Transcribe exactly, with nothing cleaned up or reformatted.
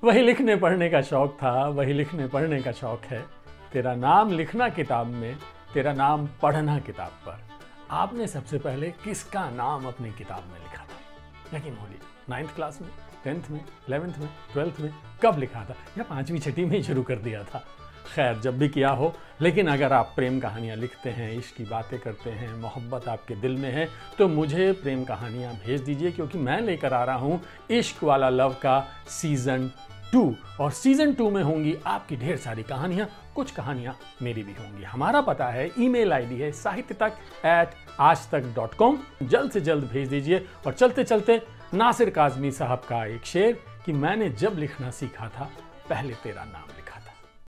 वही लिखने पढ़ने का शौक था, वही लिखने पढ़ने का शौक है। तेरा नाम लिखना किताब में, तेरा नाम पढ़ना किताब पर। आपने सबसे पहले किसका नाम अपनी किताब में लिखा था? यकीन बोलिए, नाइन्थ क्लास में, टेंथ में, इलेवेंथ में, ट्वेल्थ में, कब लिखा था? या पांचवी छठी में ही शुरू कर दिया था? खैर, जब भी किया हो, लेकिन अगर आप प्रेम कहानियाँ लिखते हैं, इश्क की बातें करते हैं, मोहब्बत आपके दिल में है, तो मुझे प्रेम कहानियाँ भेज दीजिए, क्योंकि मैं लेकर आ रहा हूँ इश्क वाला लव का सीज़न टू। और सीज़न टू में होंगी आपकी ढेर सारी कहानियाँ, कुछ कहानियाँ मेरी भी होंगी। हमारा पता है, ईमेल आईडी है साहित्य तक एट आज तक डॉट कॉम। जल्द से जल्द भेज दीजिए। और चलते चलते नासिर काज़मी साहब का एक शेर कि मैंने जब लिखना सीखा था पहले तेरा नाम